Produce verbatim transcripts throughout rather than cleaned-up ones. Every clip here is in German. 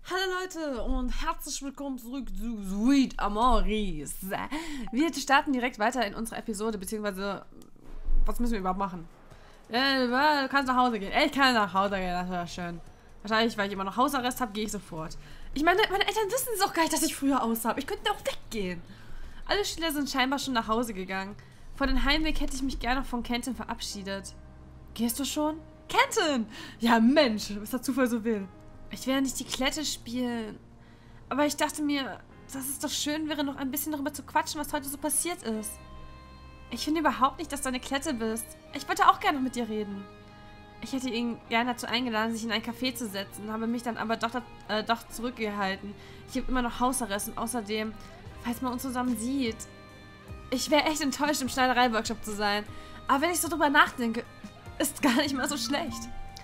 Hallo Leute und herzlich willkommen zurück zu Sweet Amoris. Wir starten direkt weiter in unserer Episode, beziehungsweise, was müssen wir überhaupt machen? Äh, du kannst nach Hause gehen. Ich kann nach Hause gehen, das wäre schön. Wahrscheinlich, weil ich immer noch Hausarrest habe, gehe ich sofort. Ich meine, meine Eltern wissen es auch gar nicht, dass ich früher aus habe. Ich könnte auch weggehen. Alle Schüler sind scheinbar schon nach Hause gegangen. Vor dem Heimweg hätte ich mich gerne noch von Kenton verabschiedet. Gehst du schon? Kenton! Ja Mensch, was der Zufall so will. Ich werde nicht die Klette spielen. Aber ich dachte mir, dass es doch schön wäre, noch ein bisschen darüber zu quatschen, was heute so passiert ist. Ich finde überhaupt nicht, dass du eine Klette bist. Ich wollte auch gerne mit dir reden. Ich hätte ihn gerne dazu eingeladen, sich in ein Café zu setzen, habe mich dann aber doch, äh, doch zurückgehalten. Ich habe immer noch Hausarrest und außerdem, falls man uns zusammen sieht, ich wäre echt enttäuscht, im Schneiderei-Workshop zu sein. Aber wenn ich so drüber nachdenke, ist gar nicht mal so schlecht.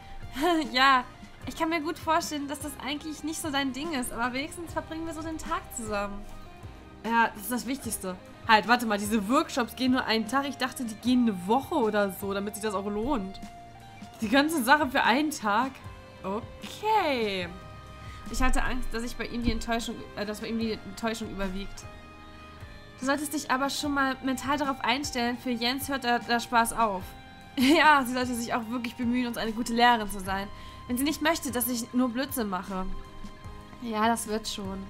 Ja, ich kann mir gut vorstellen, dass das eigentlich nicht so dein Ding ist, aber wenigstens verbringen wir so den Tag zusammen. Ja, das ist das Wichtigste. Halt, warte mal, diese Workshops gehen nur einen Tag. Ich dachte, die gehen eine Woche oder so, damit sich das auch lohnt. Die ganze Sache für einen Tag? Okay. Ich hatte Angst, dass ich bei ihm die Enttäuschung, äh, dass bei ihm die Enttäuschung überwiegt. Du solltest dich aber schon mal mental darauf einstellen, für Jens hört der, der Spaß auf. Ja, sie sollte sich auch wirklich bemühen, uns eine gute Lehrerin zu sein. Wenn sie nicht möchte, dass ich nur Blödsinn mache. Ja, das wird schon.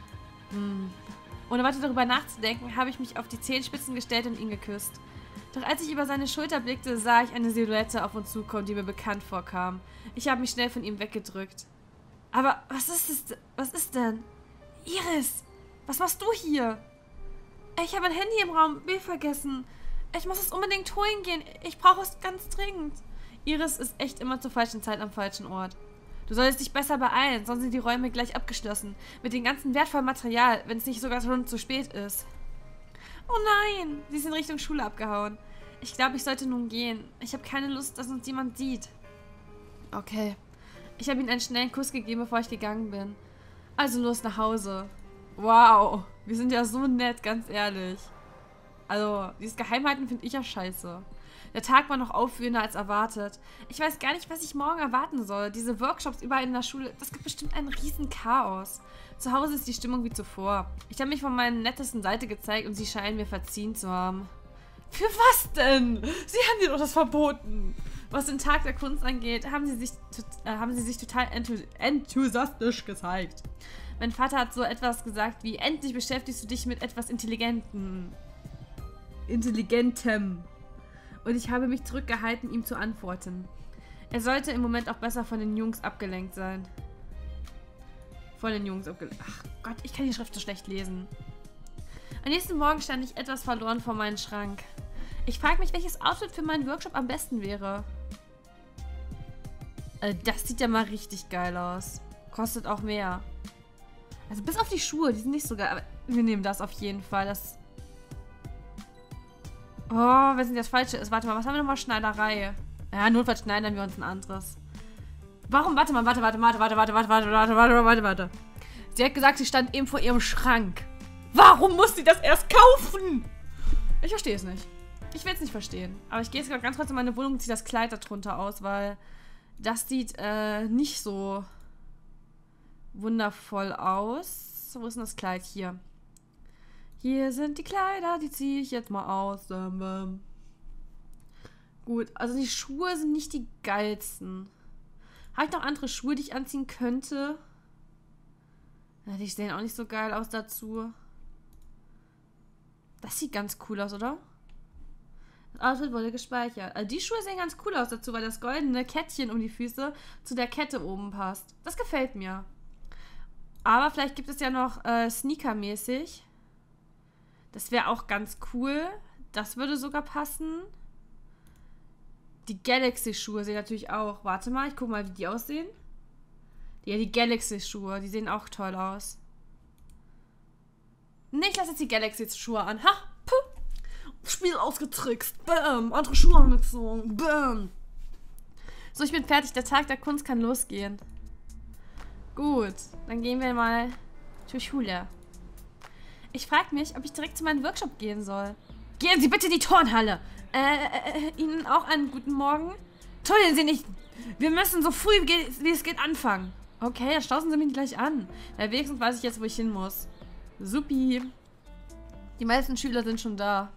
Hm. Ohne weiter darüber nachzudenken, habe ich mich auf die Zehenspitzen gestellt und ihn geküsst. Doch als ich über seine Schulter blickte, sah ich eine Silhouette auf uns zukommen, die mir bekannt vorkam. Ich habe mich schnell von ihm weggedrückt. Aber was ist es? Was ist denn? Iris, was machst du hier? Ich habe mein Handy im Raum B vergessen. Ich muss es unbedingt holen gehen. Ich brauche es ganz dringend. Iris ist echt immer zur falschen Zeit am falschen Ort. Du solltest dich besser beeilen, sonst sind die Räume gleich abgeschlossen. Mit dem ganzen wertvollen Material, wenn es nicht sogar schon zu spät ist. Oh nein, sie ist in Richtung Schule abgehauen. Ich glaube, ich sollte nun gehen. Ich habe keine Lust, dass uns jemand sieht. Okay. Ich habe ihm einen schnellen Kuss gegeben, bevor ich gegangen bin. Also los nach Hause. Wow, wir sind ja so nett, ganz ehrlich. Also, dieses Geheimhalten finde ich ja scheiße. Der Tag war noch aufwühlender als erwartet. Ich weiß gar nicht, was ich morgen erwarten soll. Diese Workshops überall in der Schule, das gibt bestimmt ein riesen Chaos. Zu Hause ist die Stimmung wie zuvor. Ich habe mich von meiner nettesten Seite gezeigt und sie scheinen mir verziehen zu haben. Für was denn? Sie haben dir doch das verboten. Was den Tag der Kunst angeht, haben sie sich, äh, haben sie sich total enthu- enthusiastisch gezeigt. Mein Vater hat so etwas gesagt wie, endlich beschäftigst du dich mit etwas Intelligentem. Intelligentem. Und ich habe mich zurückgehalten, ihm zu antworten. Er sollte im Moment auch besser von den Jungs abgelenkt sein. Von den Jungs abgelenkt. Ach Gott, ich kann die Schrift so schlecht lesen. Am nächsten Morgen stand ich etwas verloren vor meinem Schrank. Ich frage mich, welches Outfit für meinen Workshop am besten wäre. Äh, das sieht ja mal richtig geil aus. Kostet auch mehr. Also bis auf die Schuhe, die sind nicht so geil. Aber wir nehmen das auf jeden Fall. Das... Oh, wenn es das Falsche ist. Warte mal, was haben wir nochmal? Schneiderei. Ja, notfalls schneidern wir uns ein anderes. Warum? Warte mal, warte, warte, warte, warte, warte, warte, warte, warte, warte, warte, warte. Sie hat gesagt, sie stand eben vor ihrem Schrank. Warum muss sie das erst kaufen? Ich verstehe es nicht. Ich will es nicht verstehen. Aber ich gehe jetzt gerade ganz kurz in meine Wohnung und ziehe das Kleid darunter aus, weil das sieht äh, nicht so wundervoll aus. Wo ist denn das Kleid? Hier. Hier sind die Kleider, die ziehe ich jetzt mal aus. Ähm, ähm. Gut, also die Schuhe sind nicht die geilsten. Habe ich noch andere Schuhe, die ich anziehen könnte? Ja, die sehen auch nicht so geil aus dazu. Das sieht ganz cool aus, oder? Das Outfit wurde gespeichert. Also die Schuhe sehen ganz cool aus dazu, weil das goldene Kettchen um die Füße zu der Kette oben passt. Das gefällt mir. Aber vielleicht gibt es ja noch äh, Sneaker-mäßig. Das wäre auch ganz cool. Das würde sogar passen. Die Galaxy-Schuhe sehen natürlich auch. Warte mal, ich gucke mal, wie die aussehen. Ja, die Galaxy-Schuhe, die sehen auch toll aus. Nee, ich lasse jetzt die Galaxy-Schuhe an. Ha! Puh! Spiel ausgetrickst. Bam! Andere Schuhe angezogen. Bam! So, ich bin fertig. Der Tag der Kunst kann losgehen. Gut, dann gehen wir mal zur Schule. Ich frage mich, ob ich direkt zu meinem Workshop gehen soll. Gehen Sie bitte in die Turnhalle. Äh, äh, Ihnen auch einen guten Morgen? Tunneln Sie nicht. Wir müssen so früh wie es geht anfangen. Okay, dann stoßen sie mich gleich an. Ja, wenigstens weiß ich jetzt, wo ich hin muss. Supi. Die meisten Schüler sind schon da.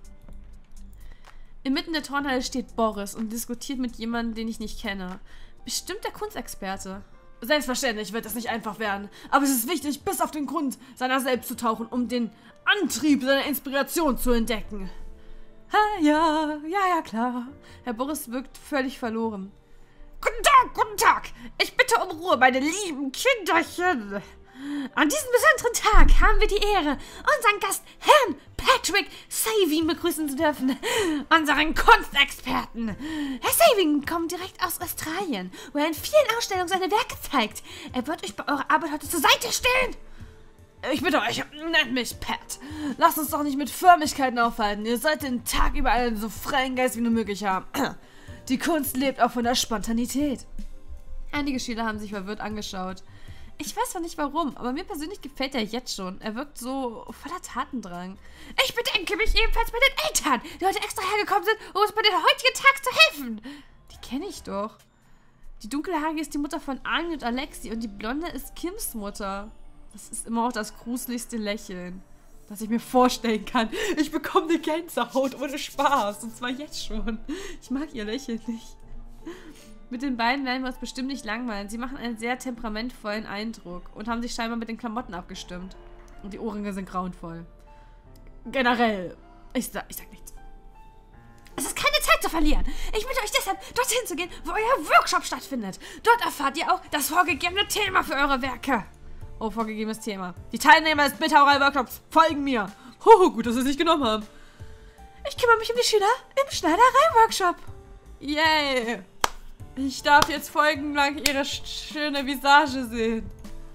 Inmitten der Turnhalle steht Boris und diskutiert mit jemandem, den ich nicht kenne. Bestimmt der Kunstexperte. Selbstverständlich wird es nicht einfach werden. Aber es ist wichtig, bis auf den Grund seiner selbst zu tauchen, um den Antrieb seiner Inspiration zu entdecken. Ha, ja, ja, ja, klar. Herr Boris wirkt völlig verloren. Guten Tag, guten Tag. Ich bitte um Ruhe, meine lieben Kinderchen. An diesem besonderen Tag haben wir die Ehre, unseren Gast Herrn Patrick Saving begrüßen zu dürfen. Unseren Kunstexperten. Herr Saving kommt direkt aus Australien, wo er in vielen Ausstellungen seine Werke zeigt. Er wird euch bei eurer Arbeit heute zur Seite stehen. Ich bitte euch, nennt mich Pat. Lasst uns doch nicht mit Förmlichkeiten aufhalten. Ihr sollt den Tag über einen so freien Geist wie nur möglich haben. Die Kunst lebt auch von der Spontanität. Einige Schüler haben sich verwirrt angeschaut. Ich weiß zwar nicht warum, aber mir persönlich gefällt er jetzt schon. Er wirkt so voller Tatendrang. Ich bedanke mich ebenfalls bei den Eltern, die heute extra hergekommen sind, um uns bei den heutigen Tag zu helfen. Die kenne ich doch. Die dunkelhaarige ist die Mutter von Arnie und Alexi und die blonde ist Kims Mutter. Das ist immer auch das gruseligste Lächeln, das ich mir vorstellen kann. Ich bekomme eine Gänsehaut ohne Spaß. Und zwar jetzt schon. Ich mag ihr Lächeln nicht. Mit den beiden werden wir uns bestimmt nicht langweilen. Sie machen einen sehr temperamentvollen Eindruck und haben sich scheinbar mit den Klamotten abgestimmt. Und die Ohrringe sind grauenvoll. Generell. Ich sag, ich sag nichts. Es ist keine Zeit zu verlieren. Ich bitte euch deshalb, dorthin zu gehen, wo euer Workshop stattfindet. Dort erfahrt ihr auch das vorgegebene Thema für eure Werke. Oh, vorgegebenes Thema. Die Teilnehmer des Bildhauerei-Workshops folgen mir. Hoho, gut, dass sie es nicht genommen haben. Ich kümmere mich um die Schüler im Schneiderei-Workshop. Yay. Ich darf jetzt folgenlang ihre schöne Visage sehen.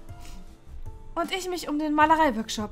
Und ich mich um den Malerei-Workshop.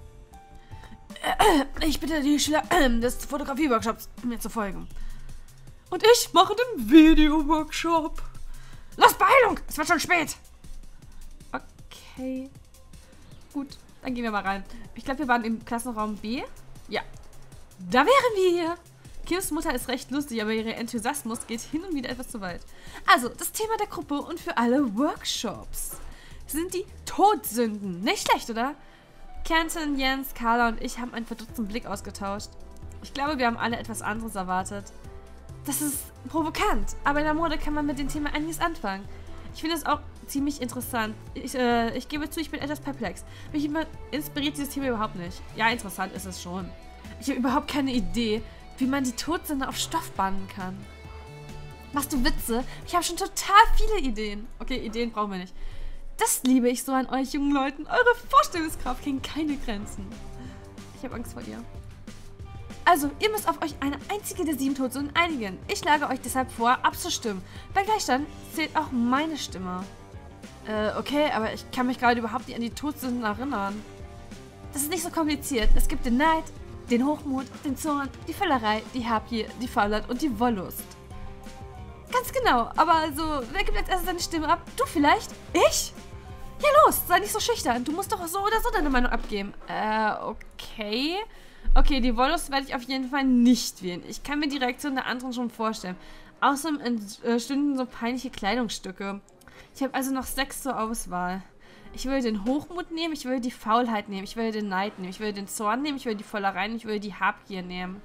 Ich bitte die Schüler des Fotografie-Workshops, mir zu folgen. Und ich mache den Video-Workshop. Los, Beeilung! Es wird schon spät. Okay. Gut, dann gehen wir mal rein. Ich glaube, wir waren im Klassenraum B. Ja. Da wären wir hier. Kims Mutter ist recht lustig, aber ihr Enthusiasmus geht hin und wieder etwas zu weit. Also, das Thema der Gruppe und für alle Workshops sind die Todsünden. Nicht schlecht, oder? Kenton, Jens, Carla und ich haben einen verdutzten Blick ausgetauscht. Ich glaube, wir haben alle etwas anderes erwartet. Das ist provokant, aber in der Mode kann man mit dem Thema einiges anfangen. Ich finde es auch ziemlich interessant. Ich, äh, ich gebe zu, ich bin etwas perplex. Mich inspiriert dieses Thema überhaupt nicht. Ja, interessant ist es schon. Ich habe überhaupt keine Idee, wie man die Todsünde auf Stoff bannen kann. Machst du Witze? Ich habe schon total viele Ideen. Okay, Ideen brauchen wir nicht. Das liebe ich so an euch jungen Leuten. Eure Vorstellungskraft kennt keine Grenzen. Ich habe Angst vor ihr. Also, ihr müsst auf euch eine einzige der sieben Todsünden einigen. Ich schlage euch deshalb vor, abzustimmen. Bei Gleichstand zählt auch meine Stimme. Äh, okay, aber ich kann mich gerade überhaupt nicht an die Todsünden erinnern. Das ist nicht so kompliziert. Es gibt den Neid, den Hochmut, den Zorn, die Völlerei, die Habgier, die Faulheit und die Wollust. Ganz genau, aber also, wer gibt als erstes seine Stimme ab? Du vielleicht? Ich? Ja los, sei nicht so schüchtern. Du musst doch so oder so deine Meinung abgeben. Äh, okay. Okay, die Wollust werde ich auf jeden Fall nicht wählen. Ich kann mir die Reaktion der anderen schon vorstellen. Außerdem entstünden so peinliche Kleidungsstücke. Ich habe also noch sechs zur Auswahl. Ich würde den Hochmut nehmen, ich würde die Faulheit nehmen, ich würde den Neid nehmen, ich würde den Zorn nehmen, ich würde die Vollerei nehmen, ich würde die Habgier nehmen.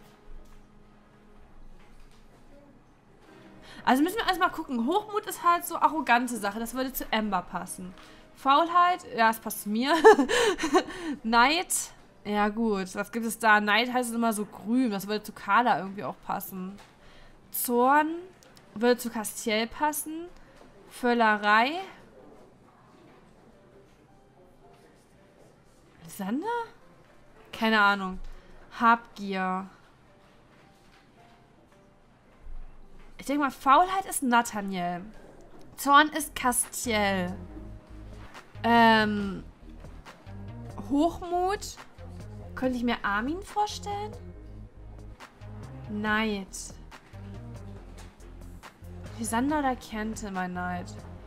Also müssen wir erstmal gucken. Hochmut ist halt so arrogante Sache, das würde zu Amber passen. Faulheit, ja, es passt zu mir. Neid, ja gut, was gibt es da? Neid heißt es immer so grün, das würde zu Carla irgendwie auch passen. Zorn würde zu Castiel passen. Völlerei. Sander? Keine Ahnung. Habgier. Ich denke mal, Faulheit ist Nathaniel. Zorn ist Castiel. Ähm. Hochmut. Könnte ich mir Armin vorstellen? Neid. Sander oder Kente, mein Neid?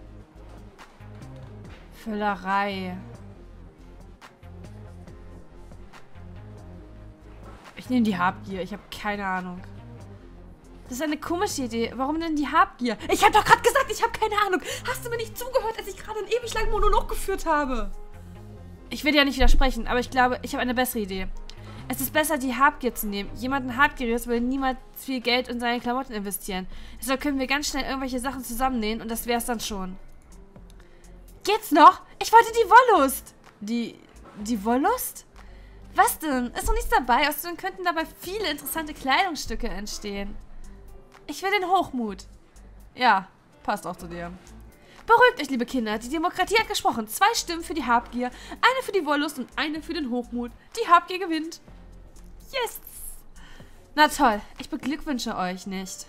Völlerei. Ich nehme die Habgier. Ich habe keine Ahnung. Das ist eine komische Idee. Warum denn die Habgier? Ich habe doch gerade gesagt, Ich habe keine Ahnung. Hast du mir nicht zugehört, als ich gerade einen ewig langen Monolog geführt habe? Ich will ja nicht widersprechen, aber ich glaube, ich habe eine bessere Idee. Es ist besser, die Habgier zu nehmen. Jemanden Habgieriges will niemals viel Geld in seine Klamotten investieren. Deshalb können wir ganz schnell irgendwelche Sachen zusammennähen und das wär's dann schon. Geht's noch? Ich wollte die Wollust. Die... die Wollust? Was denn? Ist doch nichts dabei. Außerdem könnten dabei viele interessante Kleidungsstücke entstehen. Ich will den Hochmut. Ja, passt auch zu dir. Beruhigt euch, liebe Kinder. Die Demokratie hat gesprochen. Zwei Stimmen für die Habgier, eine für die Wollust und eine für den Hochmut. Die Habgier gewinnt. Yes! Na toll, ich beglückwünsche euch nicht.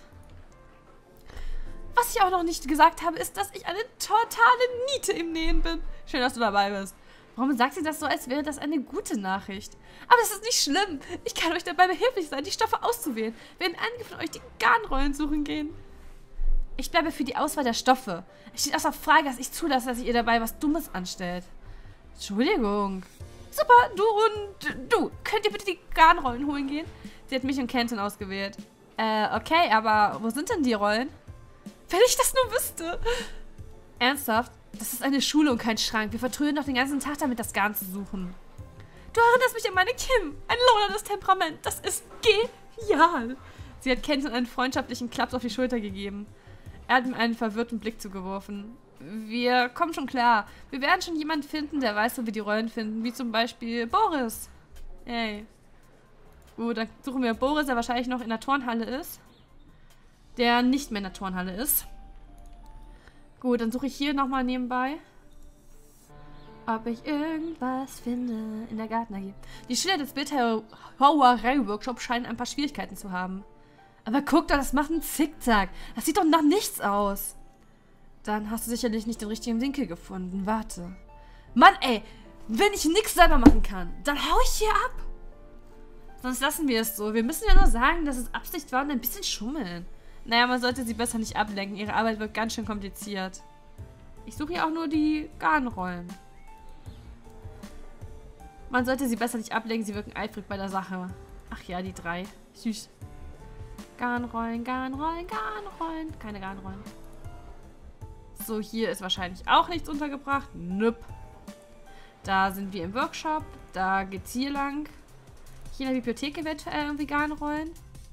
Was ich auch noch nicht gesagt habe, ist, dass ich eine totale Niete im Nähen bin. Schön, dass du dabei bist. Warum sagt sie das so, als wäre das eine gute Nachricht? Aber das ist nicht schlimm. Ich kann euch dabei behilflich sein, die Stoffe auszuwählen, wenn einige von euch die Garnrollen suchen gehen. Ich bleibe für die Auswahl der Stoffe. Es steht außer Frage, dass ich zulasse, dass ihr dabei was Dummes anstellt. Entschuldigung. Super, du und du. Könnt ihr bitte die Garnrollen holen gehen? Sie hat mich und Kenton ausgewählt. Äh, okay, aber wo sind denn die Rollen? Wenn ich das nur wüsste. Ernsthaft? Das ist eine Schule und kein Schrank. Wir vertrödeln doch den ganzen Tag damit, das Garn zu suchen. Du erinnerst mich an meine Kim. Ein lohnendes Temperament. Das ist genial. Sie hat Kenton einen freundschaftlichen Klaps auf die Schulter gegeben. Er hat ihm einen verwirrten Blick zugeworfen. Wir kommen schon klar. Wir werden schon jemanden finden, der weiß, wo wir die Rollen finden. Wie zum Beispiel Boris. Hey. Gut, dann suchen wir Boris, der wahrscheinlich noch in der Turnhalle ist. Der nicht mehr in der Turnhalle ist. Gut, dann suche ich hier nochmal nebenbei, ob ich irgendwas finde in der Garten-A G. Die Schüler des Bildhauerei-Workshops scheinen ein paar Schwierigkeiten zu haben. Aber guck doch, das macht einen Zickzack. Das sieht doch nach nichts aus. Dann hast du sicherlich nicht den richtigen Winkel gefunden. Warte. Mann, ey, wenn ich nichts selber machen kann, dann hau ich hier ab. Sonst lassen wir es so. Wir müssen ja nur sagen, dass es Absicht war und ein bisschen schummeln. Naja, man sollte sie besser nicht ablenken. Ihre Arbeit wird ganz schön kompliziert. Ich suche hier auch nur die Garnrollen. Man sollte sie besser nicht ablenken. Sie wirken eifrig bei der Sache. Ach ja, die drei. Süß. Garnrollen, Garnrollen, Garnrollen. Keine Garnrollen. So, hier ist wahrscheinlich auch nichts untergebracht. Nüpp. Da sind wir im Workshop. Da geht's hier lang. Hier in der Bibliothek eventuell irgendwie Garnrollen.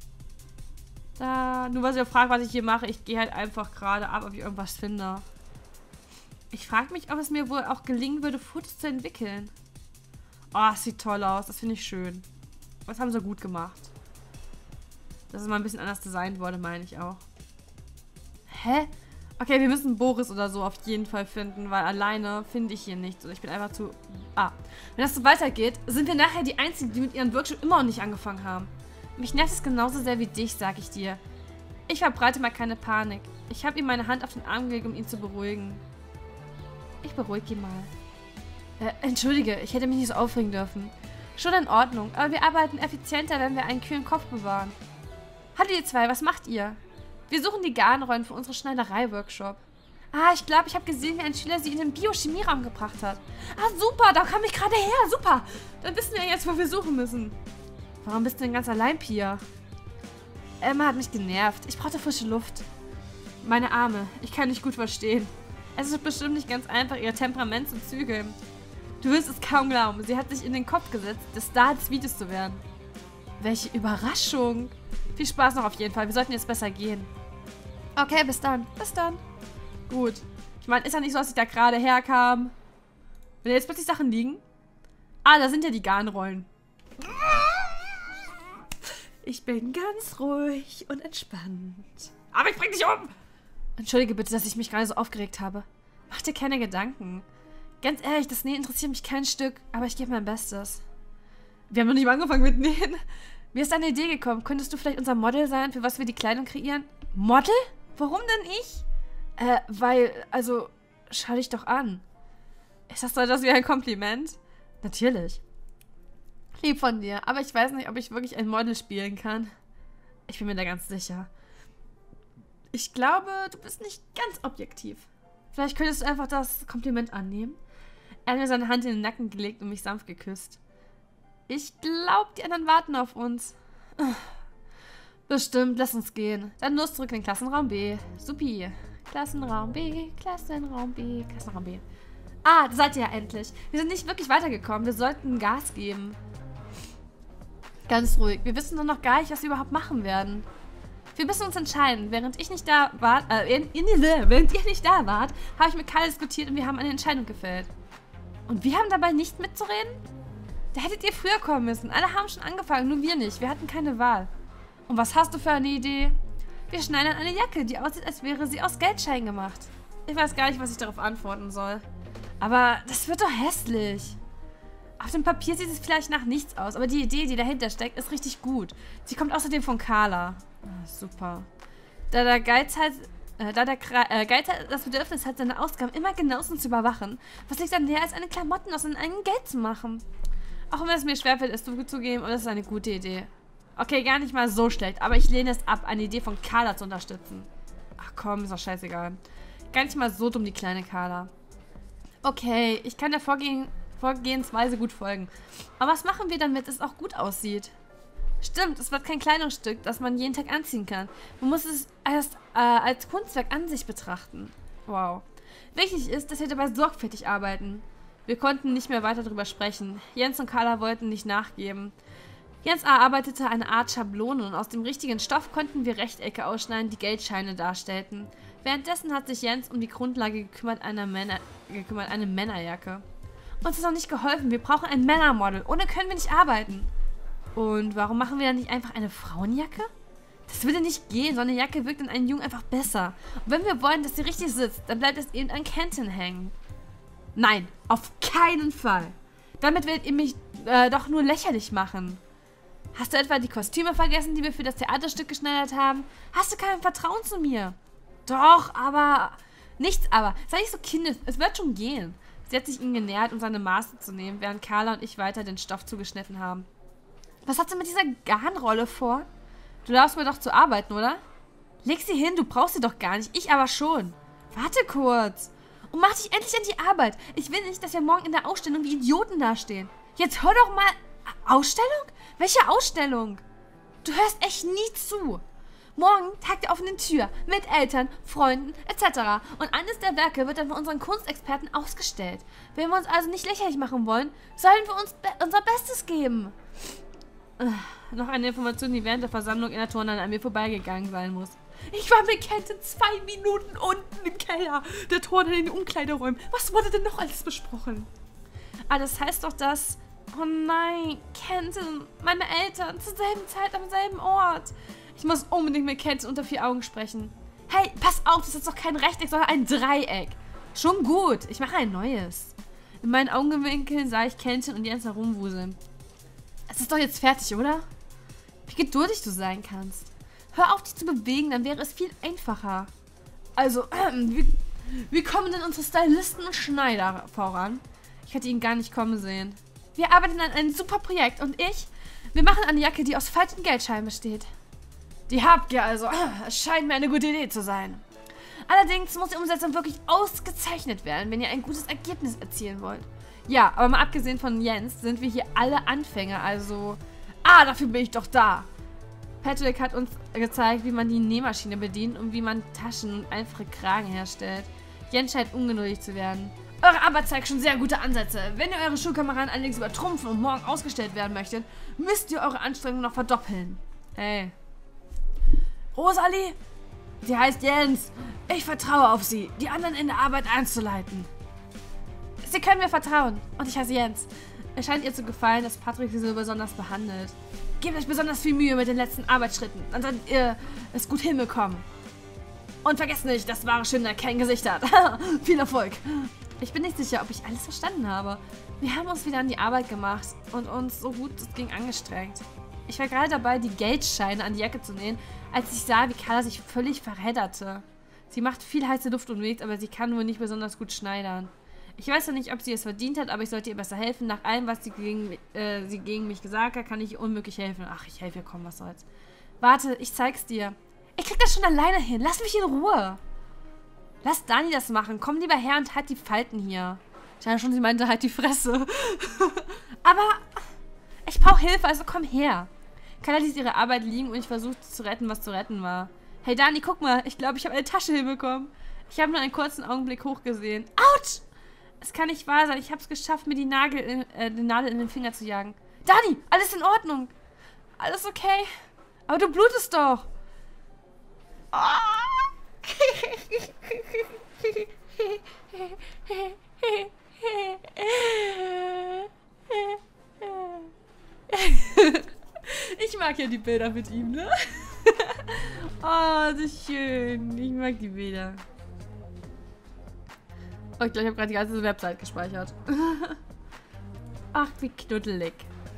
Da, nur was ihr fragt, was ich hier mache, ich gehe halt einfach gerade ab, ob ich irgendwas finde. Ich frage mich, ob es mir wohl auch gelingen würde, Fotos zu entwickeln. Oh, es sieht toll aus. Das finde ich schön. Das haben sie gut gemacht. Das ist mal ein bisschen anders designt wurde, meine ich auch. Hä? Okay, wir müssen Boris oder so auf jeden Fall finden, weil alleine finde ich hier nichts. Und ich bin einfach zu... Ah. Wenn das so weitergeht, sind wir nachher die Einzigen, die mit ihren Workshop immer noch nicht angefangen haben. Mich nervt es genauso sehr wie dich, sag ich dir. Ich verbreite mal keine Panik. Ich habe ihm meine Hand auf den Arm gelegt, um ihn zu beruhigen. Ich beruhige ihn mal. Äh, entschuldige, ich hätte mich nicht so aufregen dürfen. Schon in Ordnung, aber wir arbeiten effizienter, wenn wir einen kühlen Kopf bewahren. Hallo ihr zwei, was macht ihr? Wir suchen die Garnrollen für unsere Schneiderei-Workshop. Ah, ich glaube, ich habe gesehen, wie ein Schüler sie in den Biochemieraum gebracht hat. Ah, super, da kam ich gerade her, super. Dann wissen wir jetzt, wo wir suchen müssen. Warum bist du denn ganz allein, Pia? Emma hat mich genervt. Ich brauchte frische Luft. Meine Arme. Ich kann nicht gut verstehen. Es ist bestimmt nicht ganz einfach, ihr Temperament zu zügeln. Du wirst es kaum glauben. Sie hat sich in den Kopf gesetzt, der Star des Videos zu werden. Welche Überraschung. Viel Spaß noch auf jeden Fall. Wir sollten jetzt besser gehen. Okay, bis dann. Bis dann. Gut. Ich meine, ist ja nicht so, dass ich da gerade herkam. Wenn jetzt plötzlich Sachen liegen. Ah, da sind ja die Garnrollen. Ich bin ganz ruhig und entspannt. Aber ich bring dich um! Entschuldige bitte, dass ich mich gerade so aufgeregt habe. Mach dir keine Gedanken. Ganz ehrlich, das Nähen interessiert mich kein Stück, aber ich gebe mein Bestes. Wir haben noch nicht mal angefangen mit Nähen. Mir ist eine Idee gekommen. Könntest du vielleicht unser Model sein, für was wir die Kleidung kreieren? Model? Warum denn ich? Äh, weil, also, schau dich doch an. Ist das so etwas wie ein Kompliment? Natürlich. Lieb von dir, aber ich weiß nicht, ob ich wirklich ein Model spielen kann. Ich bin mir da ganz sicher. Ich glaube, du bist nicht ganz objektiv. Vielleicht könntest du einfach das Kompliment annehmen. Er hat mir seine Hand in den Nacken gelegt und mich sanft geküsst. Ich glaube, die anderen warten auf uns. Bestimmt, lass uns gehen. Dann los zurück in den Klassenraum B. Supi. Klassenraum B, Klassenraum B, Klassenraum B. Ah, da seid ihr ja endlich. Wir sind nicht wirklich weitergekommen. Wir sollten Gas geben. Ganz ruhig. Wir wissen doch noch gar nicht, was wir überhaupt machen werden. Wir müssen uns entscheiden. Während ich nicht da war, äh, in, in, während ihr nicht da wart, habe ich mit Karl diskutiert und wir haben eine Entscheidung gefällt. Und wir haben dabei nicht mitzureden? Da hättet ihr früher kommen müssen. Alle haben schon angefangen, nur wir nicht. Wir hatten keine Wahl. Und was hast du für eine Idee? Wir schneidern eine Jacke, die aussieht, als wäre sie aus Geldscheinen gemacht. Ich weiß gar nicht, was ich darauf antworten soll. Aber das wird doch hässlich. Auf dem Papier sieht es vielleicht nach nichts aus, aber die Idee, die dahinter steckt, ist richtig gut. Sie kommt außerdem von Carla. Ah, super. Da der Geiz halt, äh, da der äh, Geiz halt das Bedürfnis hat, seine Ausgaben immer genauestens zu überwachen, was liegt dann näher, als eine Klamotten aus seinem eigenen Geld zu machen? Auch wenn es mir schwerfällt, es zuzugeben, und das ist eine gute Idee. Okay, gar nicht mal so schlecht, aber ich lehne es ab, eine Idee von Carla zu unterstützen. Ach komm, ist doch scheißegal. Gar nicht mal so dumm, die kleine Carla. Okay, ich kann der Vorgehen Vorgehensweise gut folgen. Aber was machen wir, damit es auch gut aussieht? Stimmt, es wird kein Kleidungsstück, das man jeden Tag anziehen kann. Man muss es erst äh, als Kunstwerk an sich betrachten. Wow. Wichtig ist, dass wir dabei sorgfältig arbeiten. Wir konnten nicht mehr weiter darüber sprechen. Jens und Carla wollten nicht nachgeben. Jens erarbeitete eine Art Schablone und aus dem richtigen Stoff konnten wir Rechtecke ausschneiden, die Geldscheine darstellten. Währenddessen hat sich Jens um die Grundlage gekümmert, eine, Männer gekümmert, eine Männerjacke. Uns ist noch nicht geholfen. Wir brauchen ein Männermodel. Ohne können wir nicht arbeiten. Und warum machen wir dann nicht einfach eine Frauenjacke? Das würde nicht gehen. So eine Jacke wirkt in einem Jungen einfach besser. Und wenn wir wollen, dass sie richtig sitzt, dann bleibt es eben an Kenton hängen. Nein, auf keinen Fall. Damit werdet ihr mich äh, doch nur lächerlich machen. Hast du etwa die Kostüme vergessen, die wir für das Theaterstück geschneidert haben? Hast du kein Vertrauen zu mir? Doch, aber... Nichts aber. Sei nicht so kindisch. Es wird schon gehen. Sie hat sich ihm genähert, um seine Maße zu nehmen, während Carla und ich weiter den Stoff zugeschnitten haben. Was hat sie mit dieser Garnrolle vor? Du darfst mir doch zu arbeiten, oder? Leg sie hin, du brauchst sie doch gar nicht. Ich aber schon. Warte kurz. Und mach dich endlich an die Arbeit. Ich will nicht, dass wir morgen in der Ausstellung wie Idioten dastehen. Jetzt hör doch mal... Ausstellung? Welche Ausstellung? Du hörst echt nie zu. Morgen tagt der offenen Tür mit Eltern, Freunden et cetera. Und eines der Werke wird dann von unseren Kunstexperten ausgestellt. Wenn wir uns also nicht lächerlich machen wollen, sollen wir uns be unser Bestes geben. Äh, noch eine Information, die während der Versammlung in der Turnhalle an mir vorbeigegangen sein muss. Ich war mit Kenton zwei Minuten unten im Keller der Turnhalle in den Umkleideräumen. Was wurde denn noch alles besprochen? Ah, das heißt doch, dass... Oh nein, Kenton, meine Eltern, zur selben Zeit am selben Ort. Ich muss unbedingt mit Kenton unter vier Augen sprechen. Hey, pass auf, das ist doch kein Rechteck, sondern ein Dreieck. Schon gut, ich mache ein neues. In meinen Augenwinkeln sah ich Kenton und Jens herumwuseln. Es ist doch jetzt fertig, oder? Wie geduldig du sein kannst. Hör auf, dich zu bewegen, dann wäre es viel einfacher. Also, ähm, wie, wie kommen denn unsere Stylisten und Schneider voran? Ich hätte ihn gar nicht kommen sehen. Wir arbeiten an einem super Projekt und ich, wir machen eine Jacke, die aus falschen Geldscheinen besteht. Die habt ihr also. Es scheint mir eine gute Idee zu sein. Allerdings muss die Umsetzung wirklich ausgezeichnet werden, wenn ihr ein gutes Ergebnis erzielen wollt. Ja, aber mal abgesehen von Jens sind wir hier alle Anfänger, also... Ah, dafür bin ich doch da. Patrick hat uns gezeigt, wie man die Nähmaschine bedient und wie man Taschen und einfache Kragen herstellt. Jens scheint ungeduldig zu werden. Eure Arbeit zeigt schon sehr gute Ansätze. Wenn ihr eure Schulkameraden allerdings übertrumpfen und morgen ausgestellt werden möchtet, müsst ihr eure Anstrengungen noch verdoppeln. Hey. Rosalie? Sie heißt Jens. Ich vertraue auf sie, die anderen in der Arbeit einzuleiten. Sie können mir vertrauen. Und ich heiße Jens. Es scheint ihr zu gefallen, dass Patrick sie so besonders behandelt. Gebt euch besonders viel Mühe mit den letzten Arbeitsschritten, dann werdet ihr es gut hinbekommen. Und vergesst nicht, das wahre Schinder kein Gesicht hat. Viel Erfolg. Ich bin nicht sicher, ob ich alles verstanden habe. Wir haben uns wieder an die Arbeit gemacht und uns so gut es ging angestrengt. Ich war gerade dabei, die Geldscheine an die Jacke zu nähen, als ich sah, wie Carla sich völlig verhedderte. Sie macht viel heiße Luft unterwegs, aber sie kann wohl nicht besonders gut schneidern. Ich weiß noch nicht, ob sie es verdient hat, aber ich sollte ihr besser helfen. Nach allem, was sie gegen, äh, sie gegen mich gesagt hat, kann ich ihr unmöglich helfen. Ach, ich helfe ihr, komm, was soll's. Warte, ich zeig's dir. Ich krieg das schon alleine hin. Lass mich in Ruhe. Lass Dani das machen. Komm lieber her und halt die Falten hier. Ich hatte schon, sie meinte, halt die Fresse. Aber ich brauche Hilfe, also komm her. Carla ließ ihre Arbeit liegen und ich versuchte zu retten, was zu retten war. Hey Dani, guck mal. Ich glaube, ich habe eine Tasche hinbekommen. Ich habe nur einen kurzen Augenblick hochgesehen. Autsch! Es kann nicht wahr sein. Ich habe es geschafft, mir die, Nagel in, äh, die Nadel in den Finger zu jagen. Dani, alles in Ordnung. Alles okay. Aber du blutest doch. Oh. Ich mag ja die Bilder mit ihm, ne? Oh, das ist schön. Ich mag die Bilder. Oh, ich glaube, ich habe gerade die ganze Website gespeichert. Ach, wie knuddelig.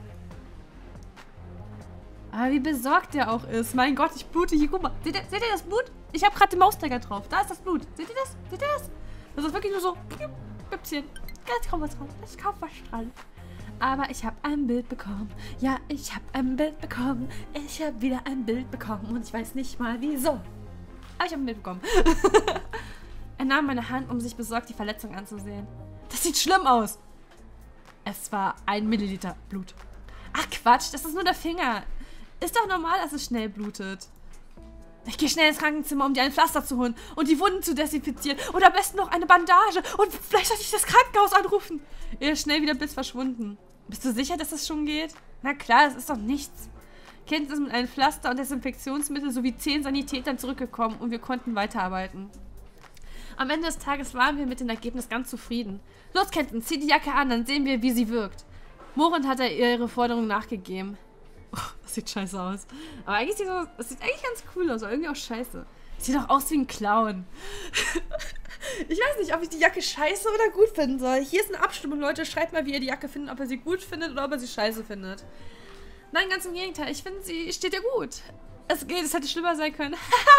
Aber wie besorgt der auch ist. Mein Gott, ich blute hier. Guck mal. Seht ihr, seht ihr das Blut? Ich habe gerade den Mauszeiger drauf. Da ist das Blut. Seht ihr das? Seht ihr das? Das ist wirklich nur so. Büppchen. Ganz kaum was drauf. Das ist kaum was dran. Aber ich habe ein Bild bekommen. Ja, ich habe ein Bild bekommen. Ich habe wieder ein Bild bekommen. Und ich weiß nicht mal wieso. Aber ich habe ein Bild bekommen. Er nahm meine Hand, um sich besorgt die Verletzung anzusehen. Das sieht schlimm aus. Es war ein Milliliter Blut. Ach Quatsch, das ist nur der Finger. Ist doch normal, dass es schnell blutet. Ich gehe schnell ins Krankenzimmer, um dir ein Pflaster zu holen und die Wunden zu desinfizieren. Und am besten noch eine Bandage. Und vielleicht sollte ich das Krankenhaus anrufen. Er ist schnell wieder blitzschnell verschwunden. Bist du sicher, dass das schon geht? Na klar, das ist doch nichts. Kind ist mit einem Pflaster und Desinfektionsmittel sowie zehn Sanitätern zurückgekommen und wir konnten weiterarbeiten. Am Ende des Tages waren wir mit dem Ergebnis ganz zufrieden. Los, Kenton, zieh die Jacke an, dann sehen wir, wie sie wirkt. Murrend hat er ihre Forderung nachgegeben. Oh, das sieht scheiße aus. Aber eigentlich sieht das, das sieht eigentlich ganz cool aus, aber irgendwie auch scheiße. Sieht doch aus wie ein Clown. Ich weiß nicht, ob ich die Jacke scheiße oder gut finden soll. Hier ist eine Abstimmung, Leute. Schreibt mal, wie ihr die Jacke findet, ob ihr sie gut findet oder ob ihr sie scheiße findet. Nein, ganz im Gegenteil. Ich finde, sie steht ja gut. Es geht, es hätte schlimmer sein können.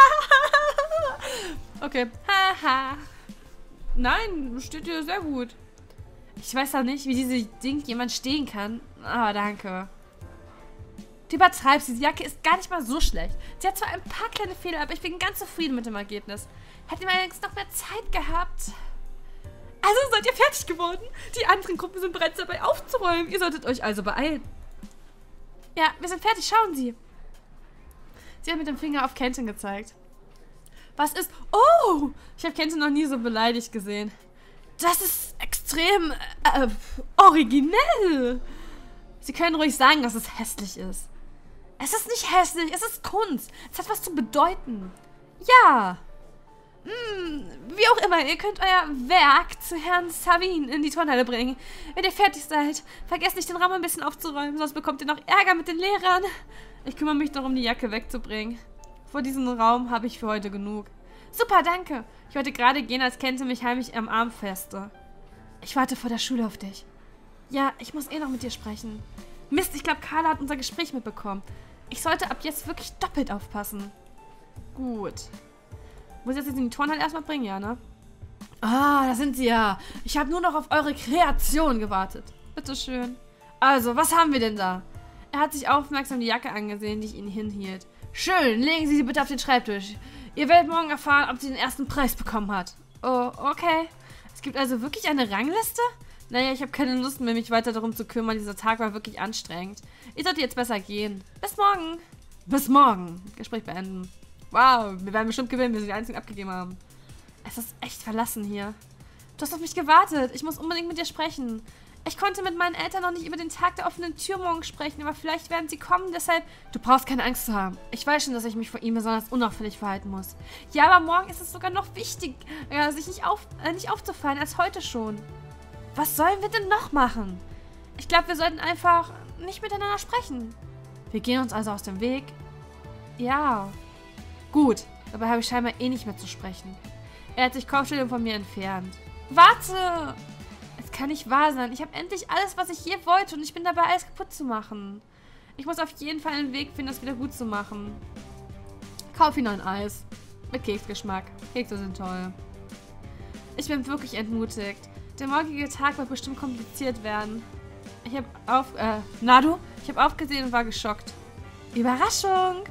Okay. Haha. Nein, steht dir sehr gut. Ich weiß auch nicht, wie diese Ding jemand stehen kann. Aber danke. Du übertreibst, diese Jacke ist gar nicht mal so schlecht. Sie hat zwar ein paar kleine Fehler, aber ich bin ganz zufrieden mit dem Ergebnis. Hätten wir allerdings noch mehr Zeit gehabt. Also seid ihr fertig geworden? Die anderen Gruppen sind bereits dabei aufzuräumen. Ihr solltet euch also beeilen. Ja, wir sind fertig, schauen Sie. Sie hat mit dem Finger auf Kenton gezeigt. Was ist... Oh! Ich habe Kenton noch nie so beleidigt gesehen. Das ist extrem äh, originell. Sie können ruhig sagen, dass es hässlich ist. Es ist nicht hässlich, es ist Kunst. Es hat was zu bedeuten. Ja. Hm, wie auch immer, ihr könnt euer Werk zu Herrn Savin in die Turnhalle bringen. Wenn ihr fertig seid, vergesst nicht, den Raum ein bisschen aufzuräumen, sonst bekommt ihr noch Ärger mit den Lehrern. Ich kümmere mich darum, die Jacke wegzubringen. Vor diesem Raum habe ich für heute genug. Super, danke. Ich wollte gerade gehen, als Kenton mich heimlich am Arm feste. Ich warte vor der Schule auf dich. Ja, ich muss eh noch mit dir sprechen. Mist, ich glaube, Carla hat unser Gespräch mitbekommen. Ich sollte ab jetzt wirklich doppelt aufpassen. Gut. Muss ich das jetzt in die Turnhalle erstmal bringen, ja, ne? Ah, da sind sie ja. Ich habe nur noch auf eure Kreation gewartet. Bitteschön. Also, was haben wir denn da? Er hat sich aufmerksam die Jacke angesehen, die ich ihnen hinhielt. Schön, legen Sie sie bitte auf den Schreibtisch. Ihr werdet morgen erfahren, ob sie den ersten Preis bekommen hat. Oh, okay. Es gibt also wirklich eine Rangliste? Naja, ich habe keine Lust mehr, mich weiter darum zu kümmern. Dieser Tag war wirklich anstrengend. Ich sollte jetzt besser gehen. Bis morgen. Bis morgen. Gespräch beenden. Wow, wir werden bestimmt gewinnen, wir sind die Einzigen, die abgegeben haben. Es ist echt verlassen hier. Du hast auf mich gewartet. Ich muss unbedingt mit dir sprechen. Ich konnte mit meinen Eltern noch nicht über den Tag der offenen Tür morgen sprechen, aber vielleicht werden sie kommen, deshalb... Du brauchst keine Angst zu haben. Ich weiß schon, dass ich mich vor ihm besonders unauffällig verhalten muss. Ja, aber morgen ist es sogar noch wichtiger, sich nicht, auf, äh, nicht aufzufallen als heute schon. Was sollen wir denn noch machen? Ich glaube, wir sollten einfach nicht miteinander sprechen. Wir gehen uns also aus dem Weg. Ja. Gut, dabei habe ich scheinbar eh nicht mehr zu sprechen. Er hat sich Kopfschüttelnd von mir entfernt. Warte! Es kann nicht wahr sein. Ich habe endlich alles, was ich je wollte und ich bin dabei, alles kaputt zu machen. Ich muss auf jeden Fall einen Weg finden, das wieder gut zu machen. Kauf ihm noch ein Eis. Mit Keksgeschmack. Kekse sind toll. Ich bin wirklich entmutigt. Der morgige Tag wird bestimmt kompliziert werden. Ich habe auf... Äh, Nadu? Ich habe aufgesehen und war geschockt. Überraschung!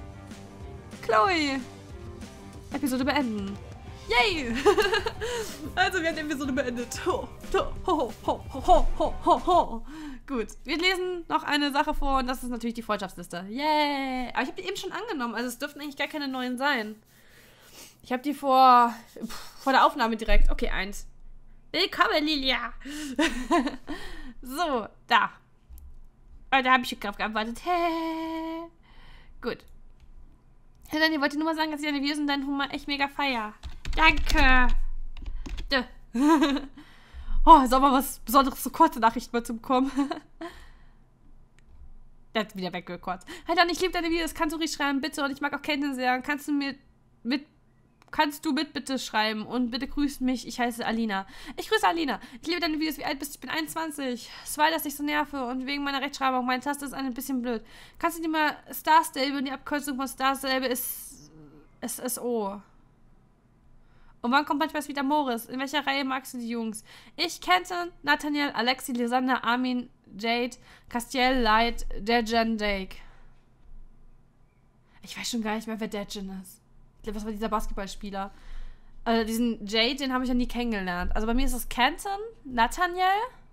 Chloe! Episode beenden. Yay! Also, wir haben die Episode beendet. Ho, ho, ho, ho, ho, ho, ho. Gut, wir lesen noch eine Sache vor und das ist natürlich die Freundschaftsliste. Yay! Aber ich habe die eben schon angenommen, also es dürften eigentlich gar keine neuen sein. Ich habe die vor, vor der Aufnahme direkt. Okay, eins. Willkommen, Lilia. So, da. Und da habe ich drauf geantwortet. Hey. Gut. Ja, dann, ich wollte nur mal sagen, dass ich deine Videos und deinen Humor echt mega feier. Danke. Dö. Oh, soll mal was Besonderes, so kurze Nachrichten mal zum Kommen. Der hat wieder weggekotzt. Halt dann, ich liebe deine Videos, kannst du richtig schreiben, bitte. Und ich mag auch Kenntnisse sehr. Kannst du mir mit, kannst du mit bitte schreiben und bitte grüß mich. Ich heiße Alina. Ich grüße Alina. Ich liebe deine Videos. Wie alt bist du? Ich bin einundzwanzig. Zwei, dass ich so nerve und wegen meiner Rechtschreibung. Meine Taste ist ein bisschen blöd. Kannst du dir mal Star Stable und die Abkürzung von Star Stable ist S S O. Und wann kommt manchmal wieder Morris? In welcher Reihe magst du die Jungs? Ich, Kenton, Nathaniel, Alexi, Lysander, Armin, Jade, Castiel, Light, Dejan, Dake. Ich weiß schon gar nicht mehr, wer Dejan ist. Ich glaube, das war dieser Basketballspieler. Also diesen Jade, den habe ich ja nie kennengelernt. Also bei mir ist es Kenton, Nathaniel,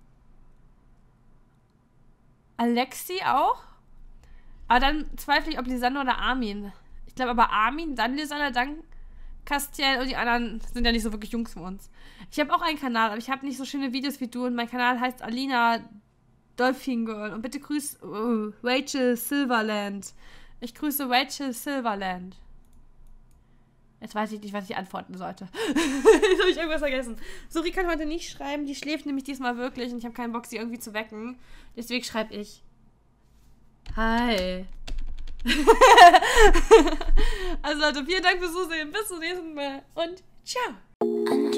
Alexi auch. Aber dann zweifle ich, ob Lysander oder Armin. Ich glaube aber Armin, dann Lysander, dann Castiel und die anderen sind ja nicht so wirklich Jungs von uns. Ich habe auch einen Kanal, aber ich habe nicht so schöne Videos wie du und mein Kanal heißt Alina Dolphin Girl. Und bitte grüß uh, Rachel Silverland. Ich grüße Rachel Silverland. Jetzt weiß ich nicht, was ich antworten sollte. Jetzt habe ich irgendwas vergessen. Suri kann heute nicht schreiben, die schläft nämlich diesmal wirklich und ich habe keinen Bock, sie irgendwie zu wecken. Deswegen schreibe ich. Hi. Also Leute, vielen Dank fürs Zusehen. Bis zum nächsten Mal und ciao.